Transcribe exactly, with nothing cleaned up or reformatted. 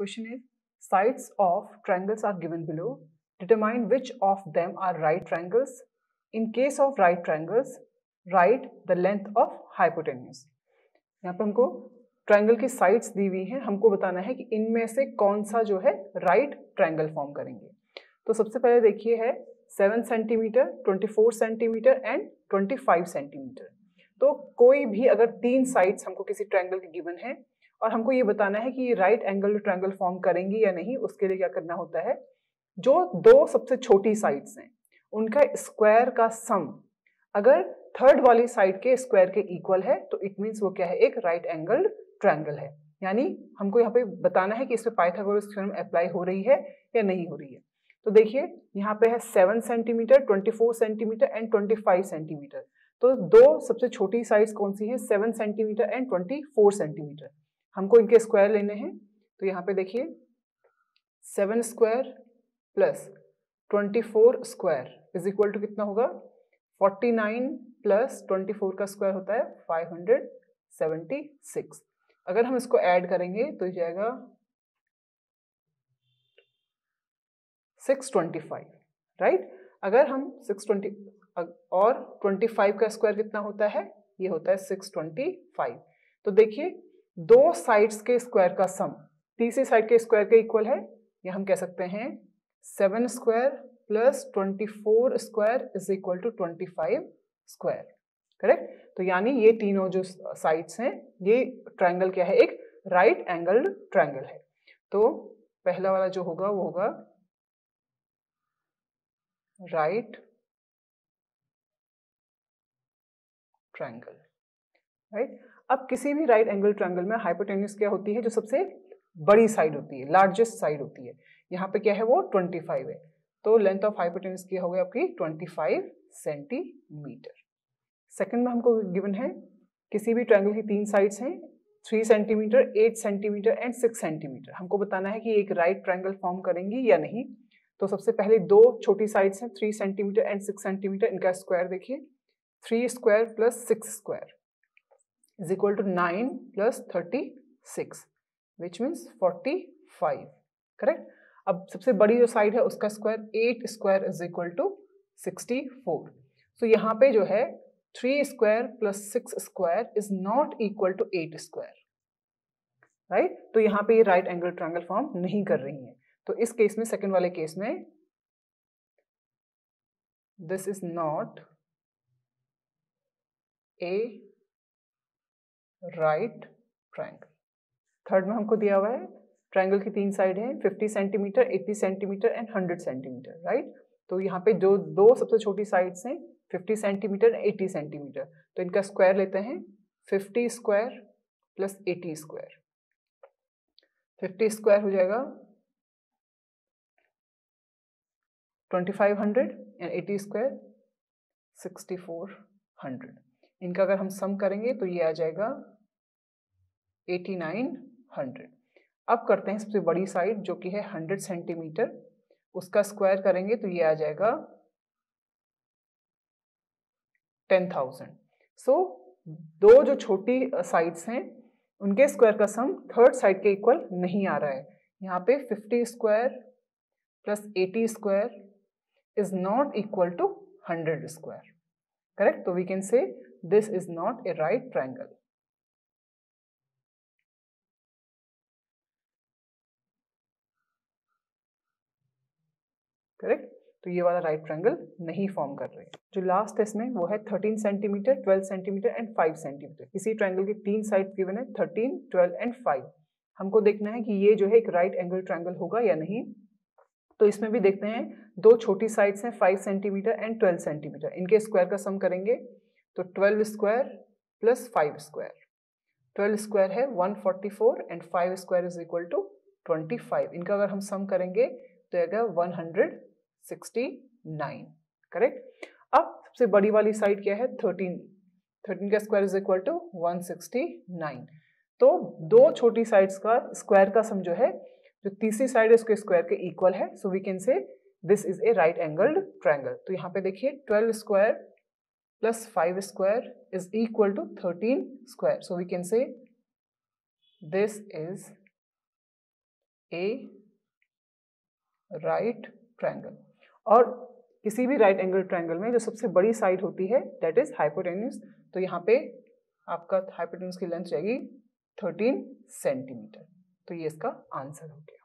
Question is, sides of triangles are given below. Determine which of them are right triangles. In case of right triangles, write the length of hypotenuse. यहाँ पे हमको triangle की sides दी हुई हैं, हमको बताना है कि इनमें से कौन सा जो है राइट ट्रायंगल फॉर्म करेंगे। तो सबसे पहले देखिए है seven centimetre, twenty four centimetre and twenty five centimetre. तो कोई भी अगर तीन साइड्स हमको किसी ट्रायंगल की गिवन है और हमको ये बताना है कि ये राइट एंगल ट्रायंगल फॉर्म करेंगी या नहीं, उसके लिए क्या करना होता है, जो दो सबसे छोटी साइड्स हैं उनका स्क्वायर का सम अगर थर्ड वाली साइड के स्क्वायर के इक्वल है तो इट मीन्स वो क्या है, एक राइट एंगल ट्रायंगल है। यानी हमको यहाँ पे बताना है कि इसमें पाइथागोरस थ्योरम अप्लाई हो रही है या नहीं हो रही है। तो देखिए यहाँ पे है seven centimetre, twenty four centimetre and twenty five centimetre. तो दो सबसे छोटी साइज कौन सी है, seven centimetre and twenty four centimetre. हमको इनके स्क्वायर लेने हैं। तो यहाँ पे देखिए seven square plus twenty four square is equal to कितना होगा, forty nine plus twenty four का स्क्वायर होता है फाइव हंड्रेड सेवेंटी सिक्स। अगर हम इसको ऐड करेंगे तो ये जाएगा सिक्स ट्वेंटी फाइव, राइट। अगर हम सिक्स ट्वेंटी और ट्वेंटी फाइव का स्क्वायर कितना होता है, ये होता है सिक्स ट्वेंटी फाइव। तो देखिए दो साइड्स के स्क्वायर का सम तीसरी साइड के स्क्वायर के इक्वल है, या हम कह सकते हैं seven square plus twenty four square is equal to twenty five square, correct. तो यानी ये तीनों जो साइड्स हैं ये ट्रायंगल क्या है, एक राइट एंगल्ड ट्रायंगल है। तो पहला वाला जो होगा वो होगा राइट ट्रायंगल, राइट। अब किसी भी राइट एंगल ट्रायंगल में हाइपोटेन्यूज क्या होती है, जो सबसे बड़ी साइड होती है, लार्जेस्ट साइड होती है। यहाँ पे क्या है वो ट्वेंटी फाइव है। तो लेंथ ऑफ हाइपोटेन्यूज क्या होगी आपकी ट्वेंटी फाइव सेंटीमीटर। सेकंड में हमको गिवन है किसी भी ट्रायंगल की तीन साइड्स हैं, three centimetre, eight centimetre and six centimetre. हमको बताना है कि एक राइट ट्रायंगल फॉर्म करेंगी या नहीं। तो सबसे पहले दो छोटी साइड्स हैं three centimetre and six centimetre, इनका स्क्वायर देखिए, three square plus six square is equal to nine plus thirty six which means forty five, correct. अब सबसे बड़ी जो साइड है उसका square eight square is equal to sixty four. So यहाँ पे जो है three square plus six square is not equal to eight square, right. तो यहाँ पे ये राइट एंगल ट्रायंगल फॉर्म नहीं कर रही है। तो इस केस में, सेकंड वाले केस में, this is not a right triangle. Third में हमको दिया हुआ है ट्रायंगल की तीन साइड है fifty centimetre, eighty centimetre and hundred centimetre, right. तो यहाँ पे जो दो सबसे छोटी साइड्स हैं फिफ्टी सेंटीमीटर, एटी सेंटीमीटर, तो इनका स्क्वायर लेते हैं, fifty square plus eighty square. Fifty square हो जाएगा twenty five hundred and eighty square sixty four hundred. इनका अगर हम सम करेंगे तो ये आ जाएगा एटी नाइन हंड्रेड। अब करते हैं सबसे बड़ी साइड जो कि है हंड्रेड सेंटीमीटर, उसका स्क्वायर करेंगे तो ये आ जाएगा टेन थाउजेंड। सो दो जो छोटी साइड्स हैं उनके स्क्वायर का सम थर्ड साइड के इक्वल नहीं आ रहा है। यहाँ पे fifty square plus eighty square is not equal to hundred square, correct. तो we can say this is not a right triangle, correct. तो ये वाला राइट ट्रायंगल नहीं फॉर्म कर रहे हैं। जो लास्ट है इसमें वो है thirteen centimetre, twelve centimetre and five centimetre. किसी ट्रायंगल की तीन साइड गिवन है थर्टीन, ट्वेल्व एंड फाइव। हमको देखना है कि ये जो है एक राइट एंगल ट्रायंगल होगा या नहीं। तो इसमें भी देखते हैं दो छोटी साइड्स हैं five centimetre and twelve centimetre, इनके स्क्वायर का सम करेंगे तो twelve square plus five square, twelve square है one forty four and five square is equal to twenty five. इनका अगर हम सम करेंगे तो आएगा one hundred sixty nine, correct. अब सबसे बड़ी वाली साइड क्या है थर्टीन, थर्टीन का square is equal to one sixty nine. तो दो छोटी साइड्स का स्क्वायर का सम जो है, जो तीसरी साइड है उसके स्क्वायर के इक्वल है। So we can say this is a right angled triangle. तो यहाँ पे देखिए twelve square plus five square is equal to thirteen square. So we can say this is a right triangle. और किसी भी right angle triangle में जो सबसे बड़ी साइड होती है दैट इज हाइपोटेन्यूज। तो यहाँ पे आपका हाइपोटेन्यूज की लेंथ रहेगी थर्टीन सेंटीमीटर। तो ये इसका आंसर हो गया।